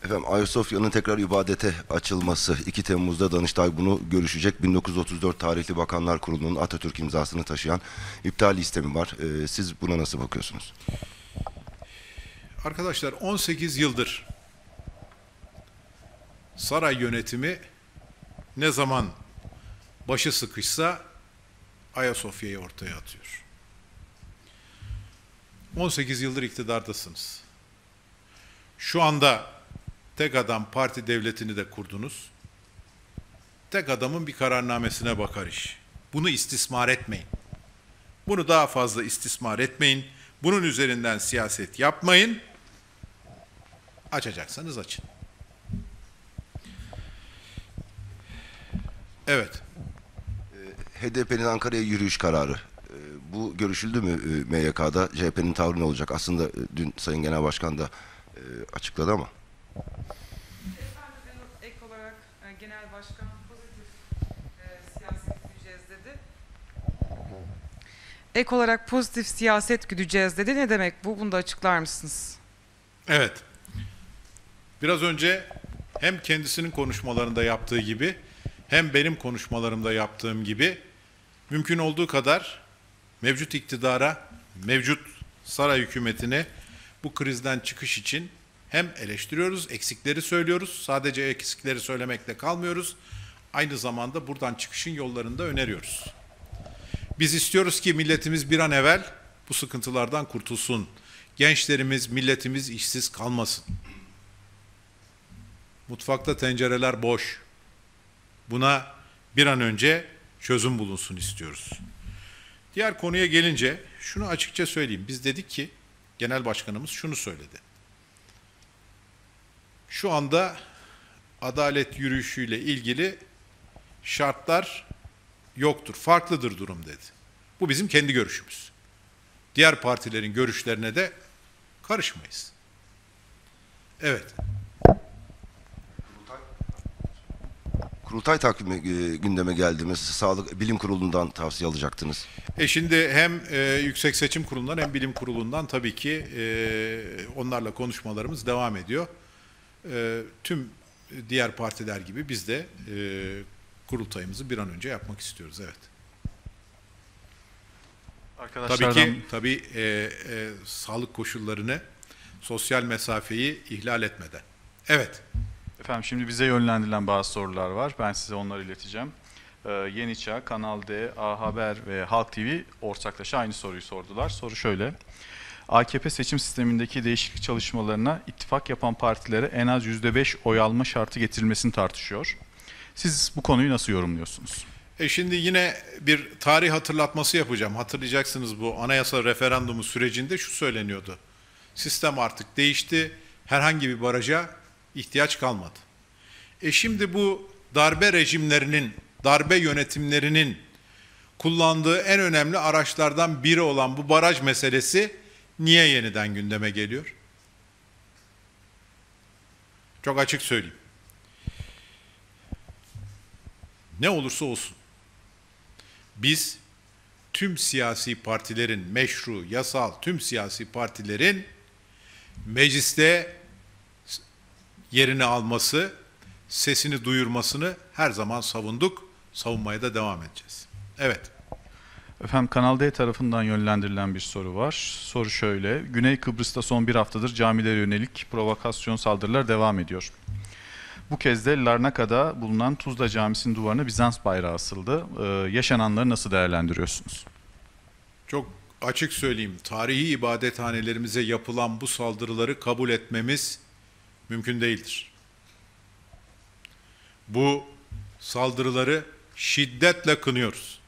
Efendim, Ayasofya'nın tekrar ibadete açılması 2 Temmuz'da Danıştay bunu görüşecek. 1934 tarihli Bakanlar Kurulu'nun Atatürk imzasını taşıyan iptal istemi var. Siz buna nasıl bakıyorsunuz? Arkadaşlar 18 yıldır saray yönetimi ne zaman başı sıkışsa Ayasofya'yı ortaya atıyor. 18 yıldır iktidardasınız. Şu anda tek adam parti devletini de kurdunuz. Tek adamın bir kararnamesine bakar iş. Bunu istismar etmeyin. Bunu daha fazla istismar etmeyin. Bunun üzerinden siyaset yapmayın. Açacaksanız açın. Evet. HDP'nin Ankara'ya yürüyüş kararı. Bu görüşüldü mü MYK'da? CHP'nin tavrı ne olacak? Aslında dün Sayın Genel Başkan da açıkladı ama. Efendim, ek olarak Genel Başkan pozitif siyaset güdeceğiz dedi. Ek olarak pozitif siyaset güdeceğiz dedi. Ne demek bu? Bunu da açıklar mısınız? Evet. Biraz önce hem kendisinin konuşmalarında yaptığı gibi hem benim konuşmalarımda yaptığım gibi mümkün olduğu kadar mevcut iktidara, mevcut saray hükümetine bu krizden çıkış için hem eleştiriyoruz, eksikleri söylüyoruz. Sadece eksikleri söylemekle kalmıyoruz. Aynı zamanda buradan çıkışın yollarını da öneriyoruz. Biz istiyoruz ki milletimiz bir an evvel bu sıkıntılardan kurtulsun. Gençlerimiz, milletimiz işsiz kalmasın. Mutfakta tencereler boş. Buna bir an önce çözüm bulunsun istiyoruz. Diğer konuya gelince şunu açıkça söyleyeyim. Biz dedik ki Genel Başkanımız şunu söyledi. Şu anda adalet yürüyüşüyle ilgili şartlar yoktur, farklıdır durum dedi. Bu bizim kendi görüşümüz. Diğer partilerin görüşlerine de karışmayız. Evet. Kurultay takvimi gündeme geldi mi? Sağlık Bilim Kurulu'ndan tavsiye alacaktınız. Şimdi hem Yüksek Seçim Kurulu'ndan hem Bilim Kurulu'ndan tabii ki onlarla konuşmalarımız devam ediyor. Tüm diğer partiler gibi biz de kurultayımızı bir an önce yapmak istiyoruz. Evet. Arkadaşlardan... Tabii sağlık koşullarını, sosyal mesafeyi ihlal etmeden. Evet. Efendim şimdi bize yönlendirilen bazı sorular var. Ben size onları ileteceğim. Yeni Çağ, Kanal D, A Haber ve Halk TV ortaklaşa aynı soruyu sordular. Soru şöyle. AKP seçim sistemindeki değişiklik çalışmalarına ittifak yapan partilere en az %5 oy alma şartı getirilmesini tartışıyor. Siz bu konuyu nasıl yorumluyorsunuz? Şimdi yine bir tarih hatırlatması yapacağım. Hatırlayacaksınız, bu anayasa referandumu sürecinde şu söyleniyordu. Sistem artık değişti. Herhangi bir baraja ihtiyaç kalmadı. Şimdi bu darbe rejimlerinin, darbe yönetimlerinin kullandığı en önemli araçlardan biri olan bu baraj meselesi niye yeniden gündeme geliyor? Çok açık söyleyeyim. Ne olursa olsun biz tüm siyasi partilerin, meşru, yasal tüm siyasi partilerin mecliste yerini alması, sesini duyurmasını her zaman savunduk, savunmaya da devam edeceğiz. Evet. Efendim Kanal D tarafından yönlendirilen bir soru var. Soru şöyle. Güney Kıbrıs'ta son bir haftadır camilere yönelik provokasyon saldırılar devam ediyor. Bu kez de Larnaka'da bulunan Tuzla Camisi'nin duvarına Bizans bayrağı asıldı. Yaşananları nasıl değerlendiriyorsunuz? Çok açık söyleyeyim. Tarihi ibadethanelerimize yapılan bu saldırıları kabul etmemiz mümkün değildir. Bu saldırıları şiddetle kınıyoruz.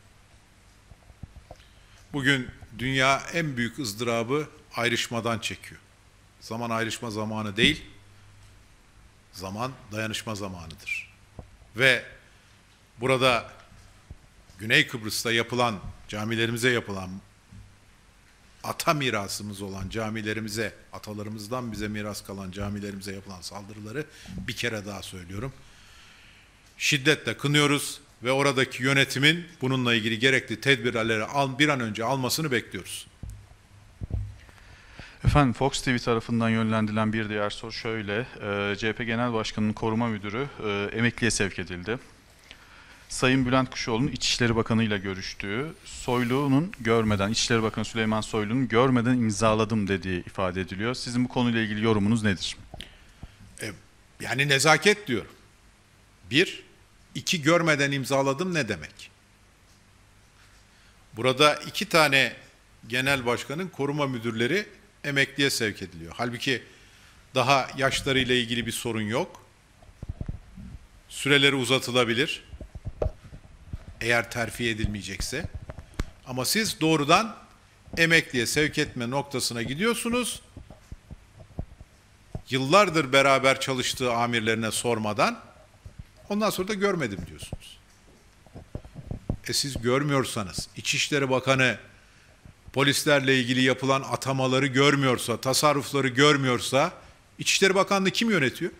Bugün dünya en büyük ızdırabı ayrışmadan çekiyor. Zaman ayrışma zamanı değil, zaman dayanışma zamanıdır. Ve burada Güney Kıbrıs'ta yapılan, camilerimize yapılan, ata mirasımız olan camilerimize, atalarımızdan bize miras kalan camilerimize yapılan saldırıları bir kere daha söylüyorum. Şiddetle kınıyoruz ve oradaki yönetimin bununla ilgili gerekli tedbirleri bir an önce almasını bekliyoruz. Efendim Fox TV tarafından yönlendirilen bir diğer soru şöyle. CHP Genel Başkanı'nın koruma müdürü emekliye sevk edildi. Sayın Bülent Kuşoğlu'nun İçişleri Bakanı ile görüştüğü, Soylu'nun görmeden, İçişleri Bakanı Süleyman Soylu'nun görmeden imzaladım dediği ifade ediliyor. Sizin bu konuyla ilgili yorumunuz nedir? Yani nezaket diyor. Bir, iki görmeden imzaladım ne demek? Burada 2 tane genel başkanın koruma müdürleri emekliye sevk ediliyor. Halbuki daha yaşlarıyla ilgili bir sorun yok. Süreleri uzatılabilir. Eğer terfi edilmeyecekse. Ama siz doğrudan emekliye sevk etme noktasına gidiyorsunuz. Yıllardır beraber çalıştığı amirlerine sormadan ondan sonra da görmedim diyorsunuz. Siz görmüyorsanız, İçişleri Bakanı polislerle ilgili yapılan atamaları görmüyorsa, tasarrufları görmüyorsa, İçişleri Bakanlığı kim yönetiyor?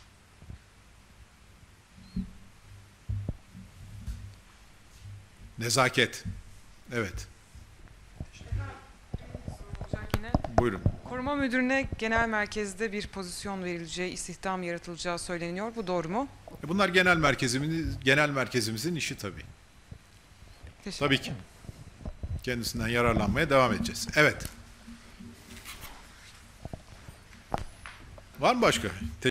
Nezaket. Evet. Olacak yine. Buyurun. Koruma müdürüne genel merkezde bir pozisyon verileceği, istihdam yaratılacağı söyleniyor. Bu doğru mu? Bunlar genel merkezimizin işi tabii. Teşekkür Tabii ki. Kendisinden yararlanmaya devam edeceğiz. Evet. Var mı başka?